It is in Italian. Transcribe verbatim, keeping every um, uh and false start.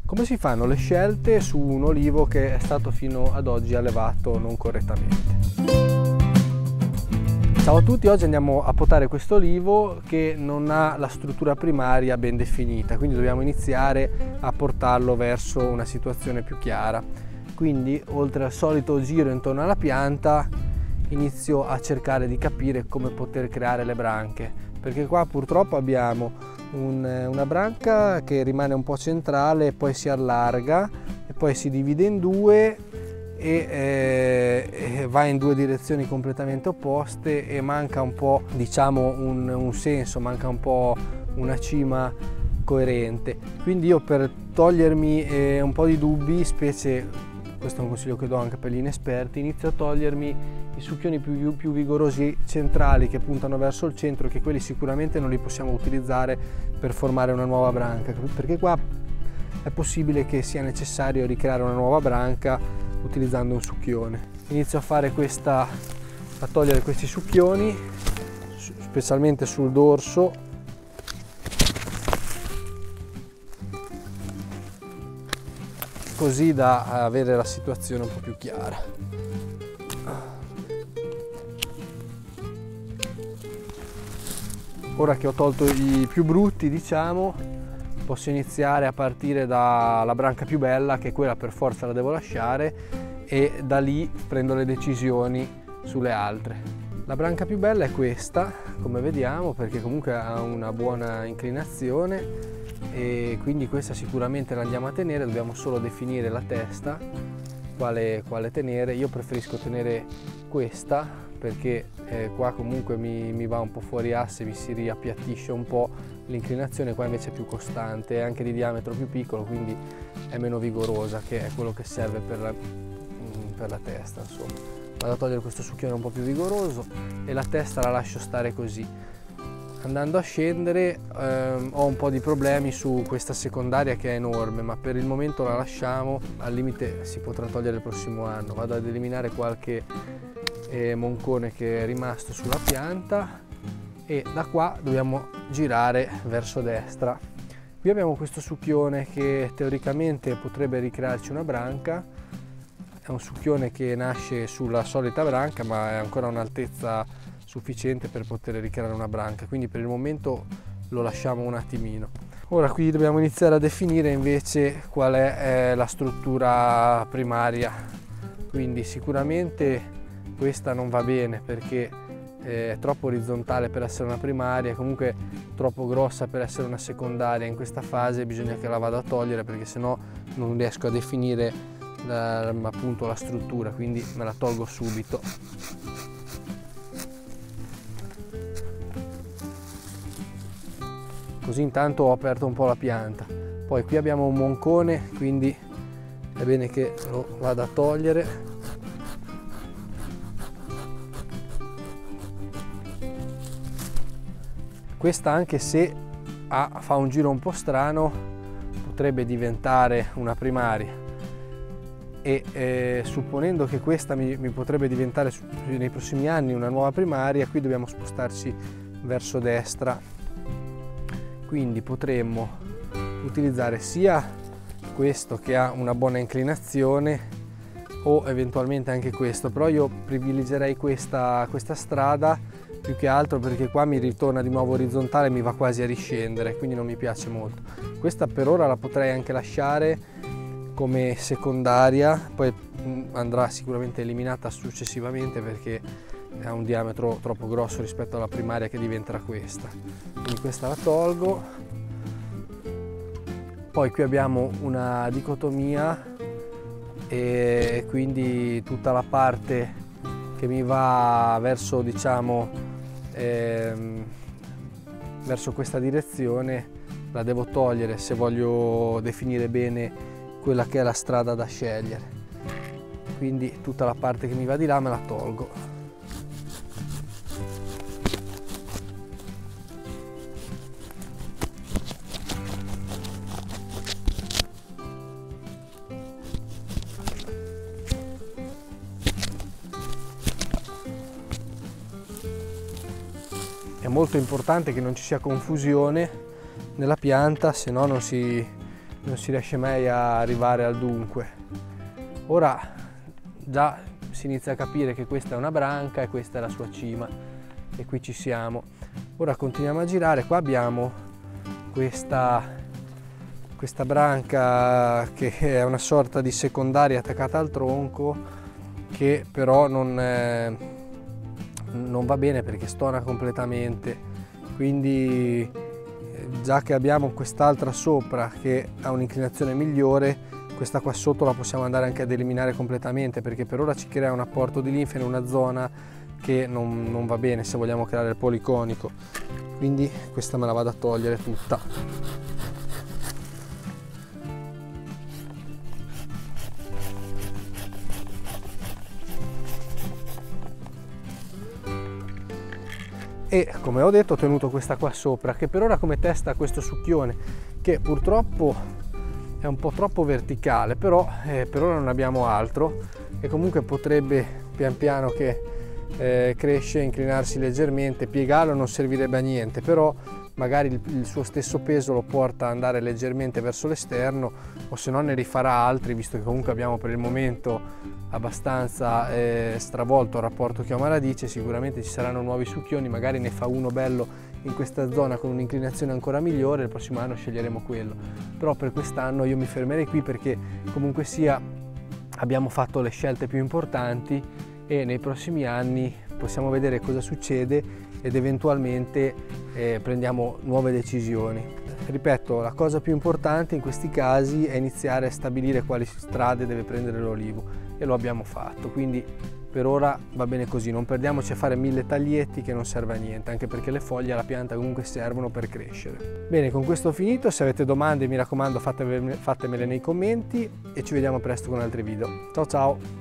Come si fanno le scelte su un olivo che è stato fino ad oggi allevato non correttamente? Ciao a tutti, oggi andiamo a potare questo olivo che non ha la struttura primaria ben definita, quindi dobbiamo iniziare a portarlo verso una situazione più chiara. Quindi, oltre al solito giro intorno alla pianta, inizio a cercare di capire come poter creare le branche, perché qua purtroppo abbiamo un, una branca che rimane un po' centrale, poi si allarga e poi si divide in due e, eh, e va in due direzioni completamente opposte e manca un po', diciamo, un, un senso, manca un po' una cima coerente. Quindi io, per togliermi eh, un po' di dubbi, specie, questo è un consiglio che do anche per gli inesperti, inizio a togliermi i succhioni più, più vigorosi centrali che puntano verso il centro, che quelli sicuramente non li possiamo utilizzare per formare una nuova branca, perché qua è possibile che sia necessario ricreare una nuova branca utilizzando un succhione. Inizio a fare questa, a togliere questi succhioni, specialmente sul dorso, così da avere la situazione un po' più chiara. Ora che ho tolto i più brutti, diciamo, posso iniziare a partire dalla branca più bella, che quella per forza la devo lasciare, e da lì prendo le decisioni sulle altre. La branca più bella è questa, come vediamo, perché comunque ha una buona inclinazione e quindi questa sicuramente la andiamo a tenere. Dobbiamo solo definire la testa, quale, quale tenere. Io preferisco tenere questa perché eh, qua comunque mi, mi va un po' fuori asse, mi si riappiattisce un po', l'inclinazione qua invece è più costante, è anche di diametro più piccolo, quindi è meno vigorosa, che è quello che serve per la, per la testa, insomma. Vado a togliere questo succhione un po' più vigoroso e la testa la lascio stare così. Andando a scendere ehm, ho un po' di problemi su questa secondaria che è enorme, ma per il momento la lasciamo, al limite si potrà togliere il prossimo anno. Vado ad eliminare qualche eh, moncone che è rimasto sulla pianta e da qua dobbiamo girare verso destra. Qui abbiamo questo succhione che teoricamente potrebbe ricrearci una branca. È un succhione che nasce sulla solita branca, ma è ancora a un'altezza sufficiente per poter ricreare una branca, quindi per il momento lo lasciamo un attimino. Ora qui dobbiamo iniziare a definire invece qual è eh, la struttura primaria. Quindi sicuramente questa non va bene perché è troppo orizzontale per essere una primaria, comunque troppo grossa per essere una secondaria. In questa fase bisogna che la vada a togliere, perché sennò non riesco a definire la, appunto la struttura, quindi me la tolgo subito. Così intanto ho aperto un po' la pianta. Poi qui abbiamo un moncone, quindi è bene che lo vada a togliere. Questa, anche se ha, fa un giro un po' strano, potrebbe diventare una primaria e eh, supponendo che questa mi, mi potrebbe diventare nei prossimi anni una nuova primaria, qui dobbiamo spostarci verso destra. Quindi potremmo utilizzare sia questo che ha una buona inclinazione o eventualmente anche questo, però io privilegerei questa, questa strada più che altro perché qua mi ritorna di nuovo orizzontale e mi va quasi a riscendere, quindi non mi piace molto. Questa per ora la potrei anche lasciare come secondaria, poi andrà sicuramente eliminata successivamente perché ha un diametro troppo grosso rispetto alla primaria che diventerà questa. Quindi questa la tolgo. Poi qui abbiamo una dicotomia e quindi tutta la parte che mi va verso, diciamo, ehm, verso questa direzione la devo togliere se voglio definire bene quella che è la strada da scegliere. Quindi tutta la parte che mi va di là me la tolgo. molto importante che non ci sia confusione nella pianta, se no non si, non si riesce mai a arrivare al dunque. Ora già si inizia a capire che questa è una branca e questa è la sua cima, e qui ci siamo. Ora continuiamo a girare. Qua abbiamo questa, questa branca che è una sorta di secondaria attaccata al tronco, che però non, eh, non va bene perché stona completamente, quindi già che abbiamo quest'altra sopra che ha un'inclinazione migliore, questa qua sotto la possiamo andare anche ad eliminare completamente, perché per ora ci crea un apporto di linfa in una zona che non, non va bene se vogliamo creare il policonico, quindi questa me la vado a togliere tutta. E come ho detto ho tenuto questa qua sopra, che per ora come testa ha questo succhione che purtroppo è un po' troppo verticale, però eh, per ora non abbiamo altro, e comunque potrebbe pian piano che eh, cresce, inclinarsi leggermente. Piegarlo non servirebbe a niente, però magari il, il suo stesso peso lo porta ad andare leggermente verso l'esterno, o se no ne rifarà altri, visto che comunque abbiamo per il momento abbastanza eh, stravolto il rapporto chioma-radice. Sicuramente ci saranno nuovi succhioni, magari ne fa uno bello in questa zona con un'inclinazione ancora migliore, il prossimo anno sceglieremo quello, però per quest'anno io mi fermerei qui, perché comunque sia abbiamo fatto le scelte più importanti e nei prossimi anni possiamo vedere cosa succede ed eventualmente eh, prendiamo nuove decisioni. Ripeto, la cosa più importante in questi casi è iniziare a stabilire quali strade deve prendere l'olivo, e lo abbiamo fatto, quindi per ora va bene così, non perdiamoci a fare mille taglietti che non serve a niente, anche perché le foglie alla pianta comunque servono per crescere. Bene, con questo ho finito. Se avete domande mi raccomando fatemele, fatemele nei commenti, e ci vediamo presto con altri video. Ciao ciao!